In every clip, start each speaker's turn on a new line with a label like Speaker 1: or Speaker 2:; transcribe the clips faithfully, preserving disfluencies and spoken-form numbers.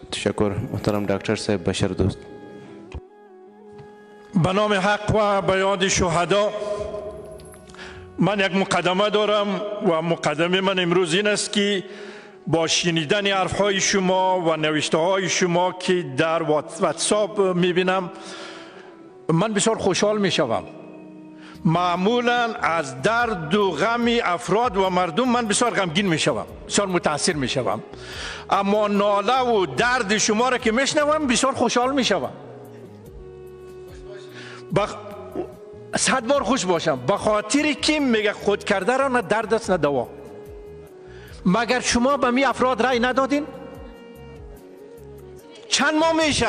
Speaker 1: تشکر محترم دکتر صاحب بشر دوست.
Speaker 2: به نام حق و به یاد شهدا من یک مقدمه دارم و مقدمه من امروز این است که با شنیدن حرفهای شما و نوشته های شما که در واتساپ میبینم من بسیار خوشحال میشوم. معمولا از درد و غم افراد و مردم من بسیار غمگین میشوم، بسیار متاثر میشوم، اما ناله و درد شما را که میشنوم بسیار خوشحال میشوم. بخ... صد بار خوش باشم به خاطری که میگه خود کرده را نه درد است نه دوا. مگر شما به می افراد رای ندادین؟ چند ماه میشه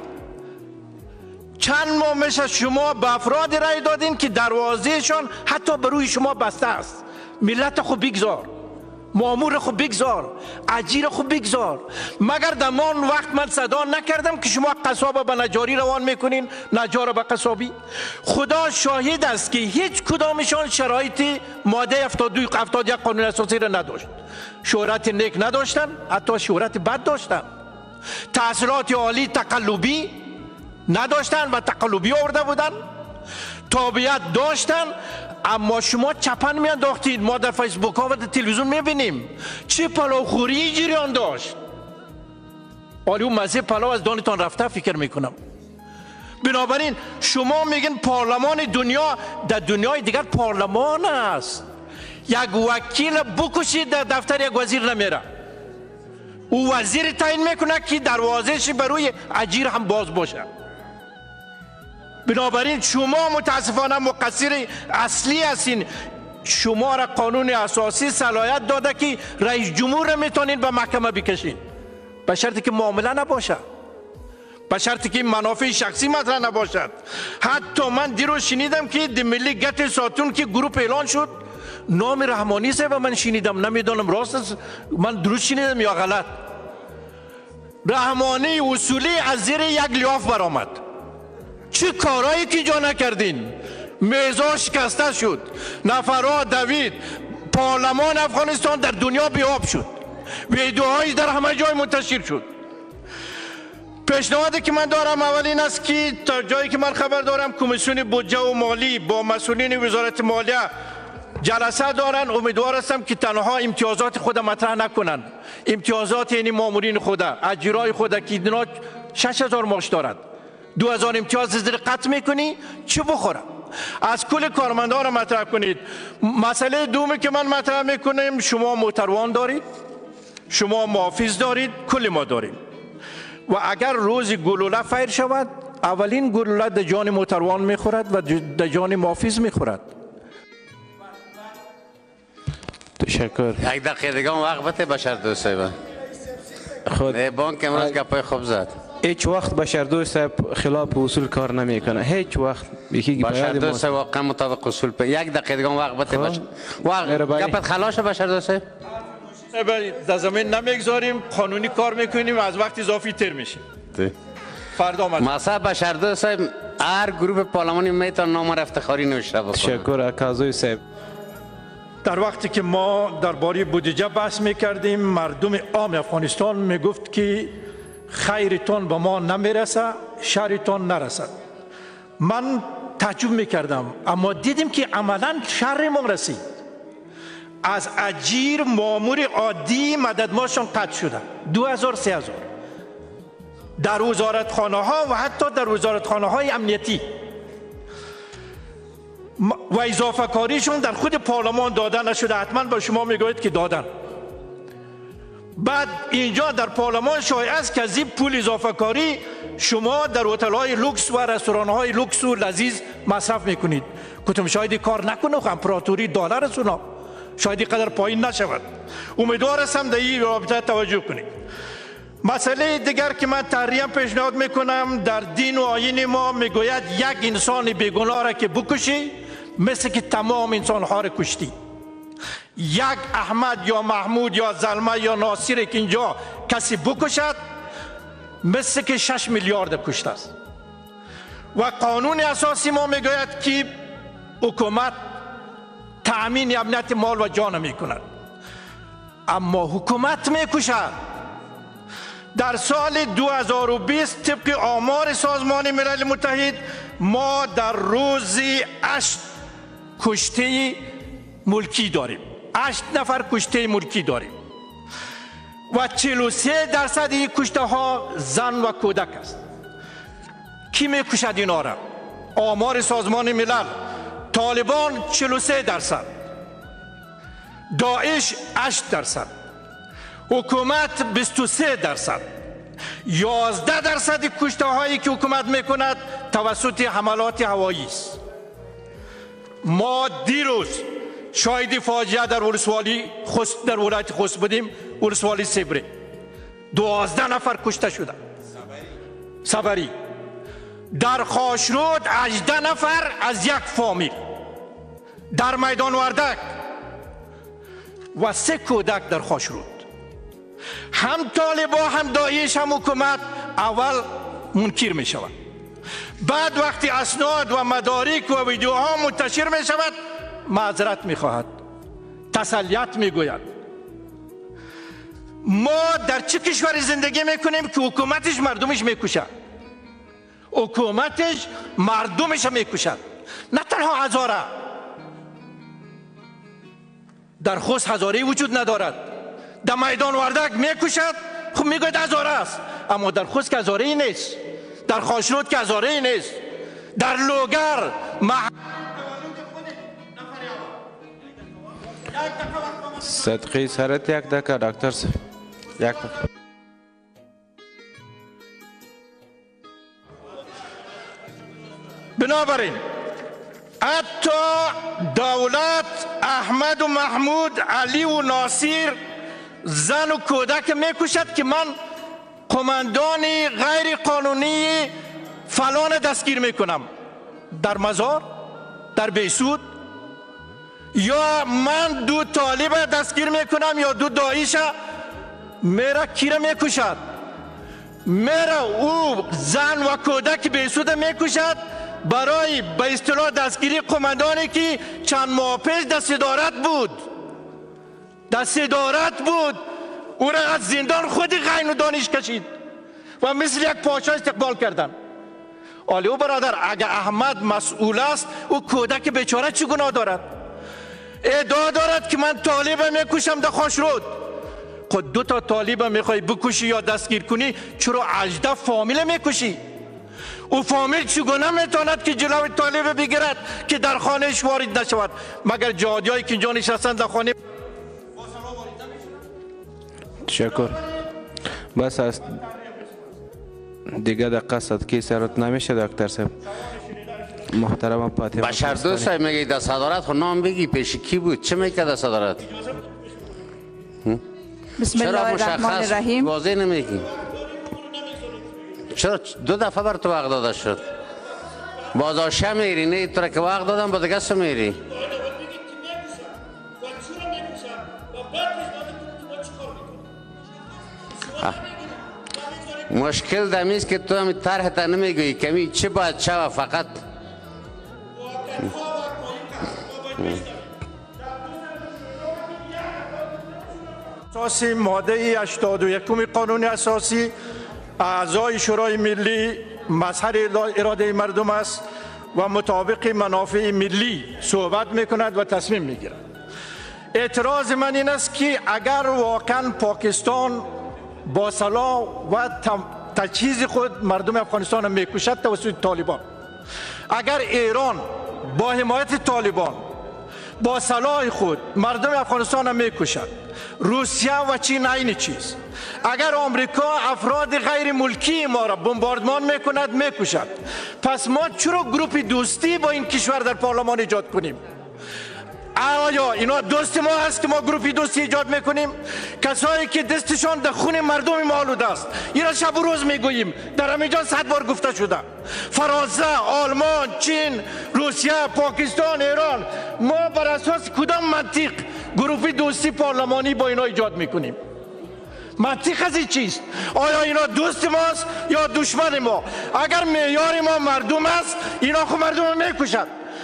Speaker 2: چند ماه میشه شما به افراد رای دادین که دروازهشان حتی به روی شما بسته است. ملت خود بگذار، مامور خود بگذار، اجیر خود بگذار. مگر دمان وقت من صدا نکردم که شما قصاب به نجاری روان میکنین، نجار به قصابی؟ خدا شاهد است که هیچ کدامشان شرایط ماده هفتاد و دو هفتاد و یک قانون اساسی را نداشت. شهرت نیک نداشتن، حتی شهرت بد داشتن. تحصیلات عالی تقلبی نداشتن و تقلبی آورده بودن. تابعیت داشتن اما شما چپن میانداختید. ما در فیسبوک ها و در تلویزیون میبینیم چه پلاوخوری جریان داشت. آلی اون مزه پلاو از دانتان رفته فکر میکنم. بنابراین شما میگن پارلمان دنیا، در دنیای دیگر پارلمان است. یک وکیل بکشید در دفتر یک وزیر نمیره. او وزیر تعیین میکنه که دروازهش بروی اجیر هم باز باشه. بنابراین شما متاسفانه مقصر اصلی هستین. شما را قانون اساسی صلاحیت داده که رئیس جمهور را میتونین به محکمه بکشین، به شرطی که معامله نباشه، به شرطی که منافع شخصی مطرح نباشد. حتی من دیروز شنیدم که دی ملی گت ساتون که گروپ اعلان شد، نام رحمانی صاحب من شنیدم، نمیدونم راست است من درست شنیدم یا غلط. رحمانی اصولی از زیر یک لیاف برآمد. چه کارایی که جا نکردین؟ میزا شکسته شد، نفرها دوید، پارلمان افغانستان در دنیا بیاب شد، ویدیوهایی در همه جای منتشر شد. پیشنهادی که من دارم اولین است که تا جایی که من خبر دارم کمیسیون بودجه و مالی با مسئولین وزارت مالیه جلسه دارن. امیدوار هستم که تنها امتیازات خود مطرح نکنن. امتیازات یعنی مامورین خود، اجرای خود که اینا شش هزار معاش دارد، دو هزار امتیاز زیر قطع میکنی چه بخوره؟ از کل کارمندان را مطرح کنید. مسئله دومی که من مطرح میکنم، شما موتروان دارید، شما محافظ دارید، کل ما داریم. و اگر روز گلوله فیر شود، اولین گلوله در جان موتروان میخورد و در جان محافظ میخورد.
Speaker 1: تشکر.
Speaker 3: یک دقیقه دیگه وقت بده بشر دوست صاحب. خود بانک امروز گپای خوب زد.
Speaker 1: هیچ وقت بشر دوست صاحب خلاف اصول کار نمیکنه. هیچ وقت یکی
Speaker 3: بشر دوست صاحب واقعا مطابق اصول په یک دقیقه دیگه وقت بده بشر. وقت گپت خلاص بشر دوست صاحب.
Speaker 2: در زمین نمیگذاریم، قانونی کار میکنیم، از وقت اضافی تر میشه. فردا آمد.
Speaker 3: مثلا بشر دوست صاحب هر گروه پارلمانی میتونه نام افتخاری نوشته بکنه.
Speaker 1: تشکر اکازوی صاحب.
Speaker 2: در وقتی که ما درباره بودجه بحث میکردیم، مردم عام افغانستان میگفت که خیرتون به ما نمیرسه، شرتون نرسد. من تعجب میکردم اما دیدیم که عملا شر ما رسید. از اجیر مامور عادی مددماشون قطع شده، دو هزار سه هزار در وزارتخانه ها و حتی در وزارتخانه های امنیتی و اضافه کاریشون در خود پارلمان داده نشده. حتما با شما میگوید که دادن. بعد اینجا در پارلمان شایع است که از این پول اضافه کاری شما در هتل های لوکس و رستوران های لوکس و لذیذ مصرف میکنید. گفتم شاید کار نکنه، امپراتوری دلار است اونا، شاید قدر پایین نشود. امیدوار هستم در این رابطه توجه کنید. مسئله دیگر که من تحریم پیشنهاد میکنم، در دین و آیین ما میگوید یک انسان بیگناه را که بکشی مثل که تمام انسان ها را کشتی. یک احمد یا محمود یا زلمه یا ناصر که اینجا کسی بکشد مثل که شش میلیارد کشته است. و قانون اساسی ما میگوید که حکومت تأمین امنیت مال و جان میکند، اما حکومت میکشد. در سال دو هزار و بیست طبق آمار سازمان ملل متحد ما در روزی هشت کشته ملکی داریم، هشت نفر کشته ملکی داریم و چهل و سه درصد این کشته ها زن و کودک است. کی میکشد اینا را؟ آمار سازمان ملل. طالبان چهل و سه درصد، داعش هشت درصد، حکومت بیست و سه درصد، یازده درصد کشته هایی که حکومت میکند توسط حملات هوایی است. ما دیروز شاهد فاجعه در ولسوالی خست در ولایت خوست بودیم، ولسوالی سبره دوازده نفر کشته شده. صبری. در خاشرود هجده نفر از یک فامیل. در میدان وردک و سه کودک در خاشرود. هم طالبان هم داعش هم حکومت اول منکر می شود، بعد وقتی اسناد و مدارک و ویدیوها منتشر می شود معذرت می خواهد، تسلیت می گوید. ما در چه کشوری زندگی می کنیم که حکومتش مردمش می کشد؟ حکومتش مردمش می کشد. نه تنها هزاره، در خوست هزاره وجود ندارد، در میدان وردک می کشد، خب می گوید هزاره است، اما در خوست که هزاره ای نیست، در خاشرود که هزاره ای نیست، در لوگر مح...
Speaker 1: صدقی سرت یک دکه دکتر صاحب، یک دکه.
Speaker 2: بنابراین حتی دولت احمد و محمود، علی و ناصر زن و کودک میکشد که من قماندان غیر قانونی فلان دستگیر میکنم در مزار، در بیسود، یا من دو طالب دستگیر میکنم یا دو داعش، میره کیره میکشد، میره او زن و کودک بیسود میکشد برای به اصطلاح دستگیری قماندانی که چند ماه پیش در صدارت بود، در صدارت بود، او را از زندان خود غین و دانش کشید و مثل یک پادشاه استقبال کردن. آلی او برادر، اگر احمد مسئول است، او کودک بیچاره چی گناه دارد؟ ادعا دارد که من طالب میکشم در خاشرود. خود دو تا طالب میخوای بکشی یا دستگیر کنی، چرا هجده فامیل میکشی؟ او فامیل چگونه میتواند که جلوی طالب بگیرد که در خانهش وارد نشود؟ مگر جهادی هایی که اینجا نشستند در خانه
Speaker 1: تشکر. بس است دیگه دقیقه صدقی سرت نمیشه دکتر صاحب. محترم فاطمه
Speaker 3: بشر دوست صاحب میگی در صدارت خود نام بگی پیش کی بود؟ چه میکرد در صدارت؟
Speaker 4: بسم الله الرحمن الرحیم.
Speaker 3: واضح نمیگی؟ چرا دو دفعه بر تو وقت داده شد؟ بازاشه میری، نه تو را که وقت دادم با دیگه سو میری. مشکل دمیست که تو همی طرح تا نمیگویی کمی چه باید شوه فقط.
Speaker 2: اساسی ماده هشتاد و یکم قانون اساسی اعضای شورای ملی مظهر اراده مردم است و مطابق منافع ملی صحبت میکند و تصمیم میگیرد. اعتراض من این است که اگر واقعا پاکستان با سلاح و تجهیز خود مردم افغانستان را میکشد توسط طالبان، اگر ایران با حمایت طالبان با سلاح خود مردم افغانستان را میکشد، روسیه و چین این چیز، اگر آمریکا افراد غیر ملکی ما را بمباردمان میکند میکشد، پس ما چرا گروپ دوستی با این کشور در پارلمان ایجاد کنیم؟ آیا اینا دوست ما هست که ما گروپی دوستی ایجاد میکنیم؟ کسایی که دستشان در خون مردم ما آلوده است، این را شب و روز میگوییم، در همینجا صد بار گفته شده. فرانسه، آلمان، چین، روسیه، پاکستان، ایران، ما بر اساس کدام منطق گروپی دوستی پارلمانی با اینا ایجاد میکنیم؟ منطق از این چیست؟ آیا اینا دوست ماست یا دشمن ما؟ اگر معیار ما مردم است، اینا خود مردم رو میکشد.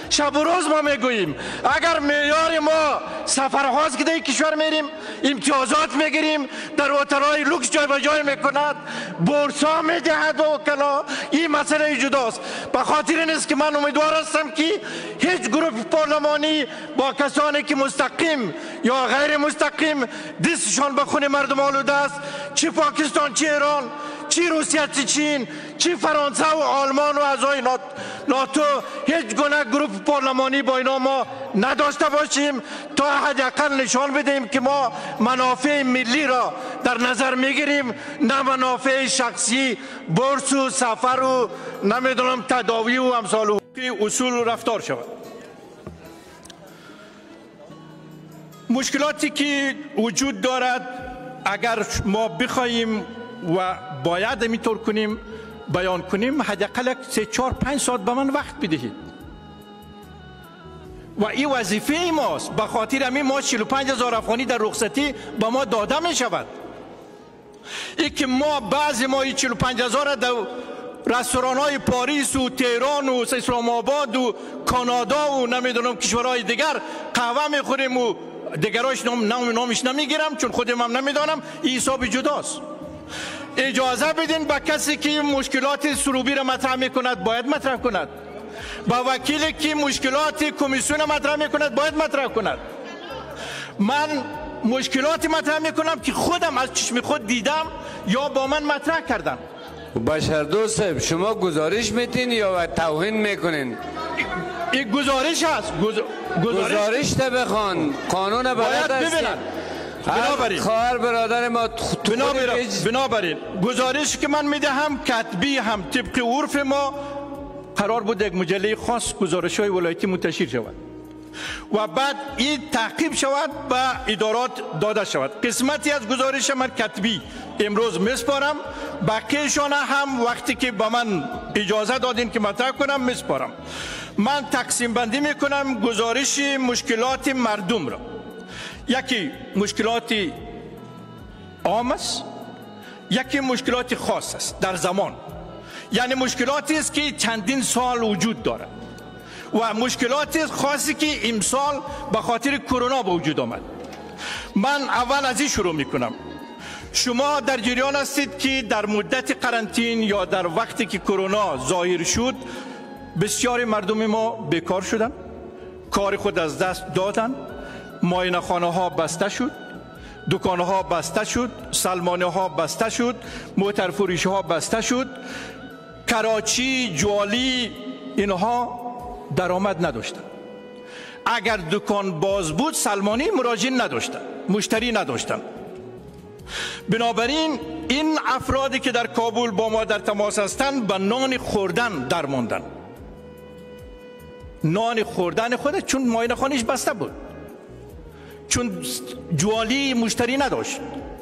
Speaker 2: شب و روز ما میگوییم اگر معیار ما سفرهاست که در کشور میریم، امتیازات میگیریم، در هتل‌های لوکس جای به جای میکند، بورسا میدهد و کلا، این مسئله جداست. به خاطر این است که من امیدوار هستم که هیچ گروه پارلمانی با کسانی که مستقیم یا غیر مستقیم دستشان به خون مردم آلوده است، چه پاکستان چه ایران چی روسیه چی چین چی فرانسه و آلمان و اعضای ناتو هیچ گونه گروه پارلمانی با اینا ما نداشته باشیم تا حداقل نشان بدهیم که ما منافع ملی را در نظر میگیریم، نه منافع شخصی بورس و سفر و نمیدونم تداوی و امثال اصول و رفتار شود. مشکلاتی که وجود دارد اگر ما بخواهیم و باید اینطور کنیم بیان کنیم، حداقل سه چهار پنج ساعت به من وقت بدهید و این وظیفه ماست. به خاطر همین ما چهل و پنج هزار افغانی در رخصتی به ما داده می شود. این که ما بعضی ما این چهل و پنج هزار در رستوران های پاریس و تهران و اسلام آباد و کانادا و نمیدونم کشورهای دیگر قهوه میخوریم و دیگراش نام نام نامش نمیگیرم چون خودم هم نمیدانم، این حساب جداست. اجازه بدین به کسی که مشکلات سروبی را مطرح میکند باید مطرح کند، با وکیلی که مشکلات کمیسیون مطرح میکند باید مطرح کند. من مشکلاتی مطرح میکنم که خودم از چشم خود دیدم یا با من مطرح کردم.
Speaker 3: بشردوست صاحب شما گزارش میتین یا توهین میکنین؟
Speaker 2: این گزارش هست. گز... گزارش
Speaker 3: گزارش تا بخوان، قانون
Speaker 2: باید ببینن. بنابراین
Speaker 3: خواهر برادر ما
Speaker 2: بنابراین بنابراین گزارش که من میدهم کتبی هم طبق عرف ما قرار بود یک مجله خاص گزارش های ولایتی منتشر شود و بعد این تعقیب شود به ادارات داده شود. قسمتی از گزارش من کتبی امروز میسپارم، بقیه‌شان هم وقتی که به من اجازه دادین که مطرح کنم میسپارم. من تقسیم بندی میکنم گزارش مشکلات مردم را. یکی مشکلات عام است، یکی مشکلات خاص است در زمان، یعنی مشکلاتی است که چندین سال وجود دارد و مشکلات خاصی که امسال به خاطر کرونا به وجود آمد. من اول از این شروع میکنم. شما در جریان هستید که در مدت قرنطین یا در وقتی که کرونا ظاهر شد بسیاری مردم ما بیکار شدند، کار خود از دست دادند، معاینه خانه ها بسته شد، دکان ها بسته شد، سلمانه ها بسته شد، موتر فروش ها بسته شد، کراچی، جوالی اینها درآمد نداشتند. اگر دکان باز بود سلمانی مراجعین نداشتند، مشتری نداشتند. بنابراین این افرادی که در کابل با ما در تماس هستند به نان خوردن درماندند، نان خوردن خود چون معاینه خانه‌اش بسته بود، چون جوالی مشتری نداشت.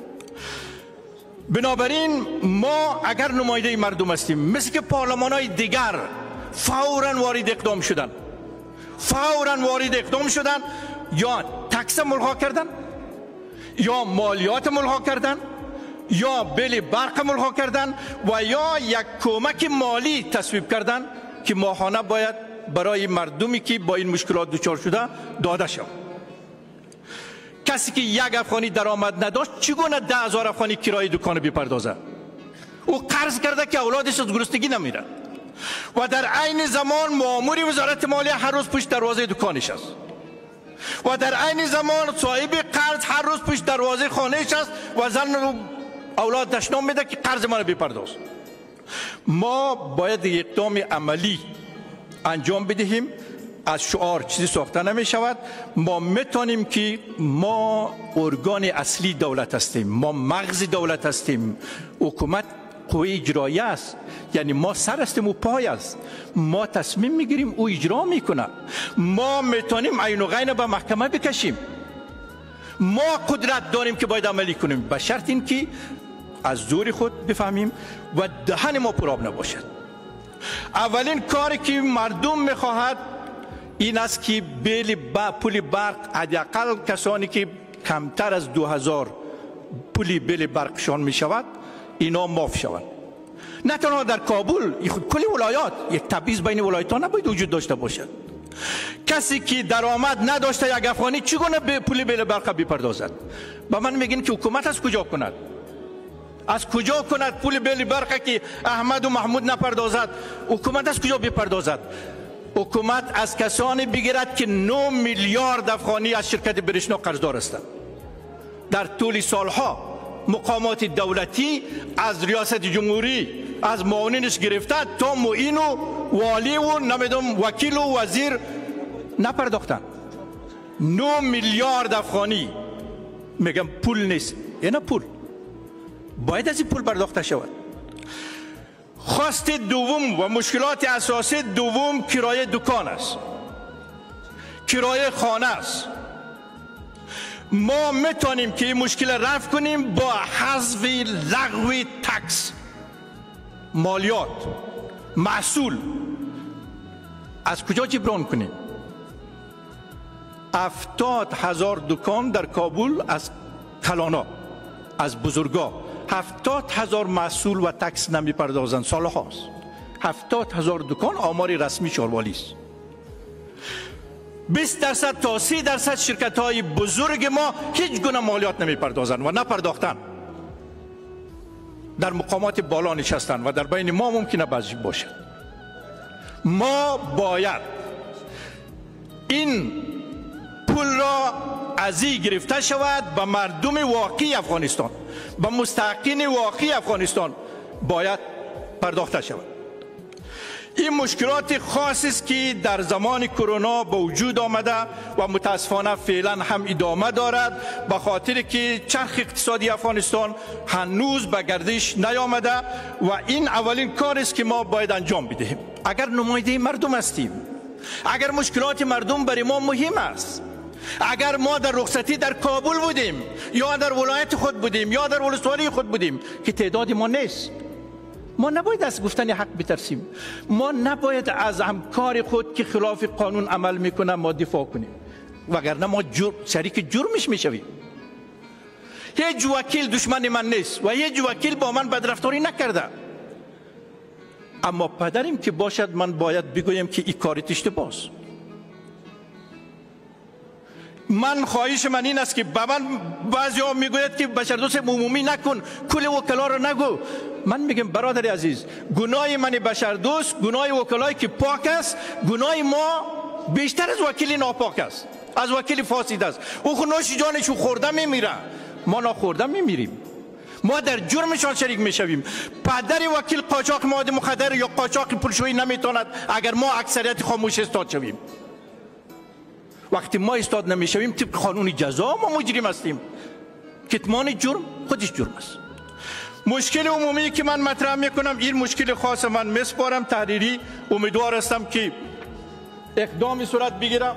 Speaker 2: بنابراین ما اگر نماینده مردم هستیم مثل که پارلمان های دیگر فوراً وارد اقدام شدن فوراً وارد اقدام شدن یا تکس ملغا کردن یا مالیات ملغا کردن یا بیل برق ملغا کردن و یا یک کمک مالی تصویب کردن که ماهانه باید برای مردمی که با این مشکلات دچار شده داده شود. کسی که یک افغانی درآمد نداشت چگونه ده هزار افغانی کرایه دکان بپردازه؟ او قرض کرده که اولادش از گرسنگی نمیره و در عین زمان مامور وزارت مالیه هر روز پشت دروازه دکانش است و در عین زمان صاحب قرض هر روز پشت دروازه خانهش است و زن رو اولاد دشنام میده که قرض ما رو بپرداز. ما باید اقدام عملی انجام بدهیم. از شعار چیزی ساخته نمی شود. ما میتونیم که ما ارگان اصلی دولت هستیم، ما مغز دولت هستیم. حکومت قوه اجرایی است، یعنی ما سر هستیم و پای است. ما تصمیم میگیریم او اجرا میکنه. ما میتونیم عین و غین به محکمه بکشیم. ما قدرت داریم که باید عملی کنیم به شرط این که از زور خود بفهمیم و دهن ما پرآب نباشد. اولین کاری که مردم میخواهد این است که بیل با پول برق حداقل کسانی که کمتر از دو هزار پول بیل برقشان می شود اینا معاف شوند. نه تنها در کابل، کل ولایات یک تبعیض بین ولایت ها نباید وجود داشته باشد. کسی که درآمد نداشته یک افغانی چگونه به پول بیل برق بپردازد؟ با من میگین که حکومت از کجا کند؟ از کجا کند پول بیل برق که احمد و محمود نپردازد؟ حکومت از کجا بپردازد؟ حکومت از کسانی بگیرد که نه میلیارد افغانی از شرکت برشنا قرضدار هستند. در طول سالها مقامات دولتی از ریاست جمهوری از معاونینش گرفته تا معین و والی و نمیدونم وکیل و وزیر نپرداختن. نه میلیارد افغانی میگم پول نیست، یعنی پول باید از این پول پرداخته شود. خواست دوم و مشکلات اساسی دوم کرایه دکان است، کرایه خانه است. ما میتونیم که این مشکل رفع کنیم با حذف لغو تکس، مالیات، محصول. از کجا جبران کنیم؟ هفتاد هزار دکان در کابل از کلانا، از بزرگا، هفتاد هزار محصول و تکس نمی پردازند. سال هاست هفتاد هزار دکان، آمار رسمی شاروالی است. بیست درصد تا سی درصد شرکت های بزرگ ما هیچ گونه مالیات نمی پردازند و نپرداختند. در مقامات بالا نشستند و در بین ما ممکنه بعضی باشد. ما باید این پول را از این گرفته شود به مردم واقعی افغانستان، به مستحقین واقعی افغانستان باید پرداخته شود. این مشکلات خاصی است که در زمان کرونا به وجود آمده و متاسفانه فعلا هم ادامه دارد، به خاطر که چرخ اقتصادی افغانستان هنوز به گردش نیامده و این اولین کار است که ما باید انجام بدهیم. اگر نماینده مردم هستیم، اگر مشکلات مردم برای ما مهم است، اگر ما در رخصتی در کابل بودیم یا در ولایت خود بودیم یا در ولسوالی خود بودیم که تعداد ما نیست، ما نباید از گفتن حق بترسیم. ما نباید از همکار خود که خلاف قانون عمل میکنه ما دفاع کنیم، وگرنه ما جر... شریک جرمش میشویم. هیچ وکیل دشمن من نیست و هیچ وکیل با من بدرفتاری نکرده، اما پدریم که باشد من باید بگویم که این کارت اشتباهه. من خواهش من این است که به من بعضی ها میگوید که بشردوست عمومی نکن، کل وکلا رو نگو. من میگم برادر عزیز، گناه من بشردوست، گناه وکلایی که پاک است، گناه ما بیشتر از وکیل ناپاک است، از وکیل فاسد است. او خود نوش جانشو خورده میمیره، ما ناخورده میمیریم، ما در جرمشان شریک میشویم. پدر وکیل قاچاق مواد مخدر یا قاچاق پولشویی نمیتواند اگر ما اکثریت خاموش استاد شویم. وقتی ما استاد نمیشویم طبق قانون جزا ما مجرم هستیم. کتمان جرم خودش جرم است. مشکل عمومی که من مطرح میکنم، این مشکل خاص من میسپارم تحریری، امیدوار هستم که اقدامی صورت بگیره.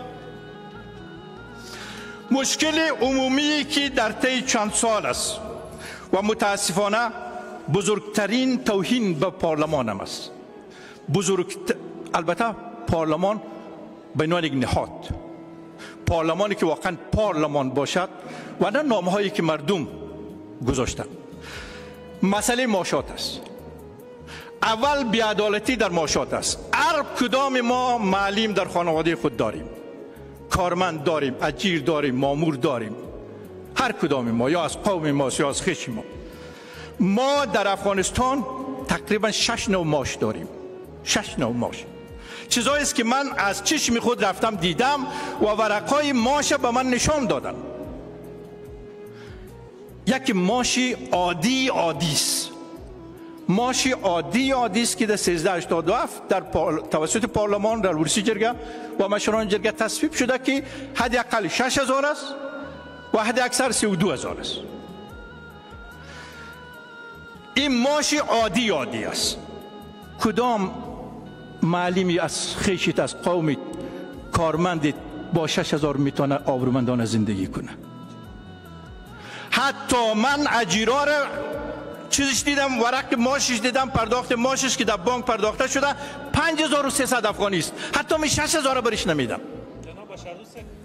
Speaker 2: مشکل عمومی که در طی چند سال است و متاسفانه بزرگترین توهین به پارلمان هم است. بزرگ البته پارلمان به عنوان یک نهاد، پارلمانی که واقعا پارلمان باشد و نه نامهایی که مردم گذاشتن. مسئله معاشات است. اول بی‌عدالتی در معاشات است. هر کدام ما معلم در خانواده خود داریم، کارمند داریم، اجیر داریم، مامور داریم، هر کدام ما، یا از قوم ما یا از خیش ما. ما در افغانستان تقریبا شش نوع معاش داریم، شش نوع معاش. چیزایی است که من از چشم خود رفتم دیدم و ورقای معاش به من نشان دادن. یک معاش عادی عادی است، معاش عادی عادی است که در سیزده هشتاد و هفت در پارل... توسط پارلمان در ورسی جرگه و مشوران جرگه تصویب شده که حد اقل شش هزار است و حد اکثر سی و دو هزار است. این معاش عادی عادی است. کدام معلمی از خیشت از قوم کارمند با شش هزار میتونه آبرومندانه زندگی کنه؟ حتی من اجیرا را چیزش دیدم، ورق معاشش دیدم، پرداخت معاشش که در بانک پرداخته شده پنج هزار و سیصد افغانی است، حتی می شش هزار برش نمیدم. جناب بشردوست